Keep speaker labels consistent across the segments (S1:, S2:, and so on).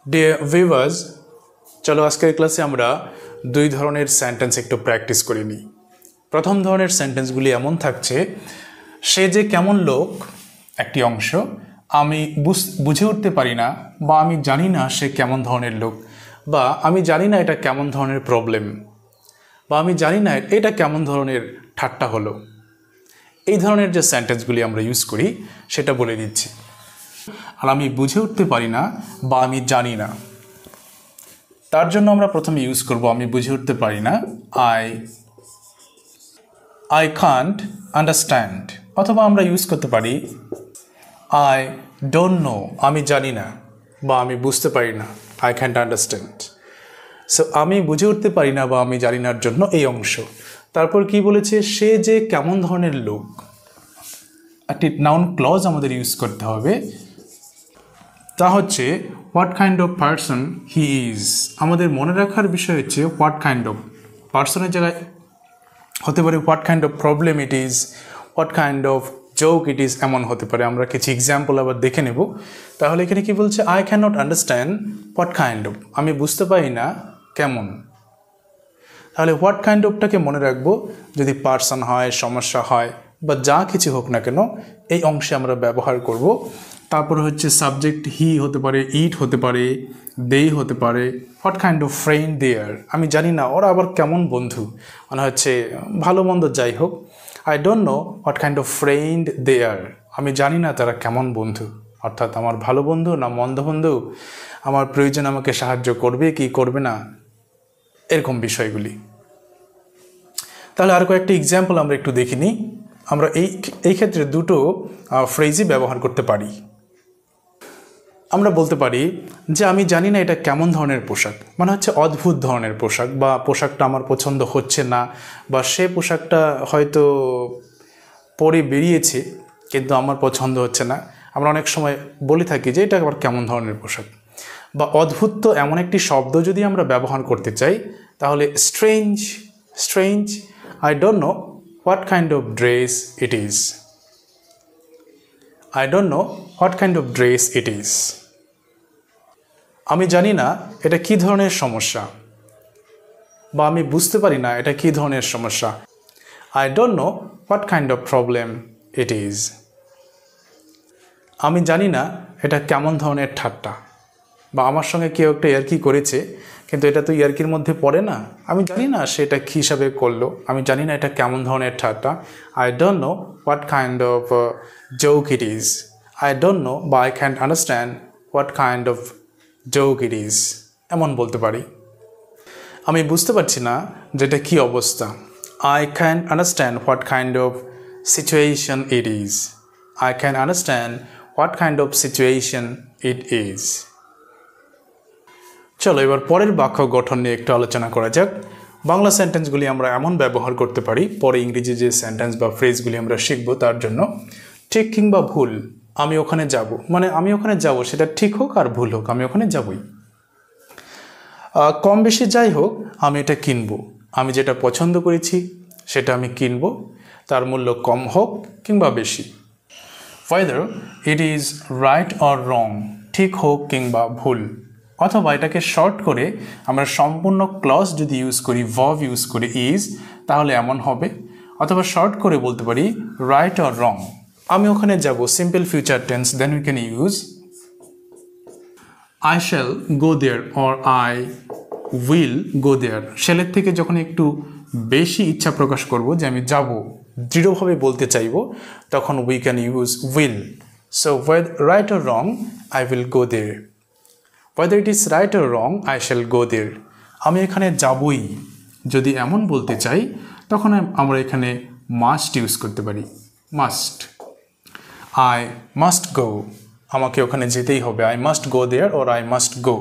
S1: Dear viewers, চলো আজকের ক্লাসে আমরা দুই ধরনের সেন্টেন্স একটু প্র্যাকটিস করে নিই। প্রথম ধরনের সেন্টেন্সগুলি এমন থাকছে, সে যে কেমন লোক একটি অংশ, আমি বুঝে উঠতে পারি না বা আমি জানি না সে কেমন ধরনের লোক, বা আমি জানি না এটা কেমন ধরনের প্রবলেম, বা আমি জানি না এটা কেমন ধরনের ঠাট্টা হলো। এই ধরনের যে সেন্টেন্সগুলি আমরা ইউজ করি সেটা বলে দিচ্ছি। আর আমি বুঝে উঠতে পারি না বা আমি জানি না, তার জন্য আমরা প্রথমে ইউজ করব আমি বুঝে উঠতে পারি না, আই কান্ট আন্ডারস্ট্যান্ড, অথবা আমরা ইউজ করতে পারি আই ডোন্ট নো, আমি জানি না বা আমি বুঝতে পারি না, আই ক্যান্ট আন্ডারস্ট্যান্ড। সো আমি বুঝে উঠতে পারি না বা আমি জানি নার জন্য এই অংশ। তারপর কি বলেছে, সে যে কেমন ধরনের লোক, একটি নাউন ক্লজ আমাদের ইউজ করতে হবে, তা হচ্ছে what kind of person he is. আমাদের মনে রাখার বিষয় হচ্ছে হোয়াট কাইন্ড অফ, পারসনের জায়গায় হতে পারে what kind of problem it is, what kind of joke it is, এমন হতে পারে। আমরা কিছু এক্সাম্পল আবার দেখে নেব। তাহলে এখানে কি বলছে, I can not understand what kind of, আমি বুঝতে পারি না কেমন। তাহলে হোয়াট কাইন্ড অফটাকে মনে রাখবো, যদি পারসন হয়, সমস্যা হয় বা যা কিছু হোক না কেন এই অংশে আমরা ব্যবহার করব। তারপরে হচ্ছে সাবজেক্ট হি হতে পারে, ইট হতে পারে, দে হতে পারে, what kind of friend there, আমি জানি না ওরা আবার কেমন বন্ধু, মানে হচ্ছে ভালো মন্দ যাই হোক। I don't know what kind of friend there, আমি জানি না তারা কেমন বন্ধু, অর্থাৎ আমার ভালো বন্ধু না মন্দ বন্ধু, আমার প্রয়োজন আমাকে সাহায্য করবে কি করবে না, এরকম বিষয়গুলি। তাহলে আর কয়েকটি এক্সাম্পল আমরা একটু দেখে নিই। আমরা এই ক্ষেত্রে দুটো ফ্রেজই ব্যবহার করতে পারি। আমরা বলতে পারি যে আমি জানি না এটা কেমন ধরনের পোশাক, মানে হচ্ছে অদ্ভুত ধরনের পোশাক, বা পোশাকটা আমার পছন্দ হচ্ছে না, বা সে পোশাকটা হয়তো পরে বেরিয়েছে কিন্তু আমার পছন্দ হচ্ছে না। আমরা অনেক সময় বলে থাকি যে এটা আবার কেমন ধরনের পোশাক। বা অদ্ভুত তো এমন একটি শব্দ যদি আমরা ব্যবহার করতে চাই, তাহলে strange, strange, I don't know what kind of dress it is, I don't know what kind of dress it is, আমি জানি না এটা কী ধরনের সমস্যা, বা আমি বুঝতে পারি না এটা কী ধরনের সমস্যা, I don't know what kind of problem it is, আমি জানি না এটা কেমন ধরনের ঠাট্টা, বা আমার সঙ্গে কেউ একটা ইয়ার্কি করেছে কিন্তু এটা তো ইয়ার্কির মধ্যে পড়ে না, আমি জানি না সেটা কী হিসাবে করলো, আমি জানি না এটা কেমন ধরনের ঠাট্টা, I don't know what kind of joke it is, I don't know বা I can't understand what kind of joke it is, এমন বলতে পারি। আমি বুঝতে পারছি না যেটা কী অবস্থা, I can understand what kind of situation it is, I can understand what kind of situation it is. চলো এবার পরের বাক্য গঠন নিয়ে একটু আলোচনা করা যাক। বাংলা সেন্টেন্সগুলি আমরা এমন ব্যবহার করতে পারি, পরে ইংরেজি যে সেন্টেন্স বা ফ্রেজগুলি আমরা শিখব তার জন্য। ঠিক কিংবা ভুল, আমি ওখানে যাব, মানে আমি ওখানে যাব সেটা ঠিক হোক আর ভুল হোক আমি ওখানে যাবই। কম বেশি যাই হোক আমি এটা কিনবো, আমি যেটা পছন্দ করেছি সেটা আমি কিনবো, তার মূল্য কম হোক কিংবা বেশি। whether it is right or wrong, ঠিক হোক কিংবা ভুল। অথবা এটাকে শর্ট করে আমরা সম্পূর্ণ ক্লজ যদি ইউজ করি, ভার্ব ইউজ করি ইজ, তাহলে এমন হবে। অথবা শর্ট করে বলতে পারি রাইট অর রং, আমি ওখানে যাব, simple future tense, then we can use I shall go there or I will go there. শ্যালের থেকে যখন একটু বেশি ইচ্ছা প্রকাশ করব যে আমি যাব, দৃঢ়ভাবে বলতে চাইব, তখন we can use will. So right or wrong, I will go there. whether it is right or wrong, I shall go there, আমি এখানে যাবই যদি এমন বলতে চাই তখন আমরা এখানে মাস্ট ইউজ করতে পারি, মাস্ট, আই মাস্ট গো, আমাকে ওখানে যেতেই হবে, I must go there or I must go.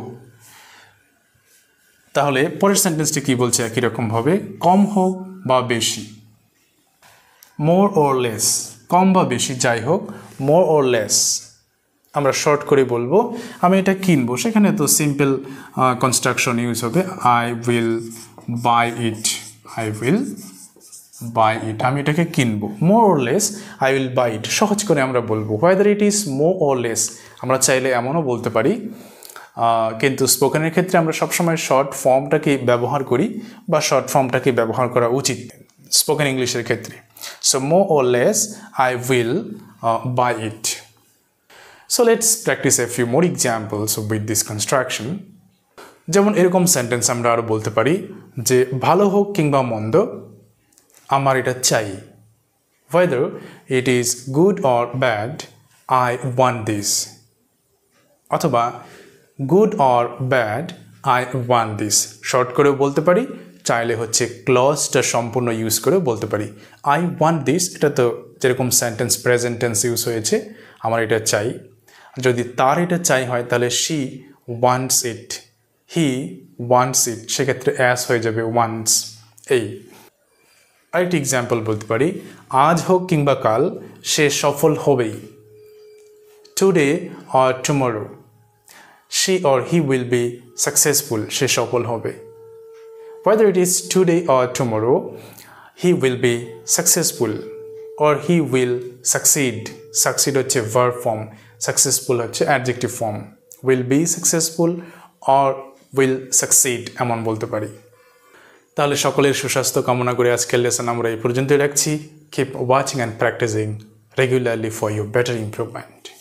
S1: তাহলে পরের সেন্টেন্সটি কী বলছে, একই রকমভাবে কম হোক বা বেশি, মোর অর লেস, কম বা বেশি যাই হোক, মোর অর লেস আমরা শর্ট করে বলবো আমি এটা কিনবো, সেখানে তো সিম্পল কনস্ট্রাকশন ইউজ হবে, I will buy it, I will buy it, আমি এটাকে কিনবো। More or less I will buy it, সহজ করে আমরা বলবো whether it is more or less। আমরা চাইলে এমনও বলতে পারি কিন্তু স্পোকেনের ক্ষেত্রে আমরা সবসময় শর্ট ফর্মটাকে ব্যবহার করি বা শর্ট ফর্মটাকে ব্যবহার করা উচিত স্পোকেন ইংলিশের ক্ষেত্রে so more or less I will buy it. So let's practice a few more examples with this construction. যেমন এরকম সেন্টেন্স আমরা আরও বলতে পারি যে ভালো হোক কিংবা মন্দ আমার এটা চাই whether it is good or bad I want this অথবা good or bad I want this short করেও বলতে পারি চাইলে হচ্ছে ক্লজটা সম্পূর্ণ ইউজ করে বলতে পারি I want this এটা তো যেরকম সেন্টেন্স প্রেজেন্ট টেন্স ইউজ হয়েছে আমার এটা চাই যদি তার এটা চাই হয় তাহলে she wants it he wants it সেক্ষেত্রে অ্যাস হয়ে যাবে wants এই আরেকটি এক্সাম্পল বলতে পারি আজ হোক কিংবা কাল সে সফল হবেই today or tomorrow she or he will be successful সে সফল হবে whether it is today or tomorrow he will be successful or he will succeed হচ্ছে verb form successful হচ্ছে adjective form will be successful or will succeed এমন বলতে পারি তাহলে সকলের সুস্বাস্থ্য কামনা করে আজকের লেসন আমরা এই পর্যন্তই রাখছি keep watching and practicing regularly for your better improvement.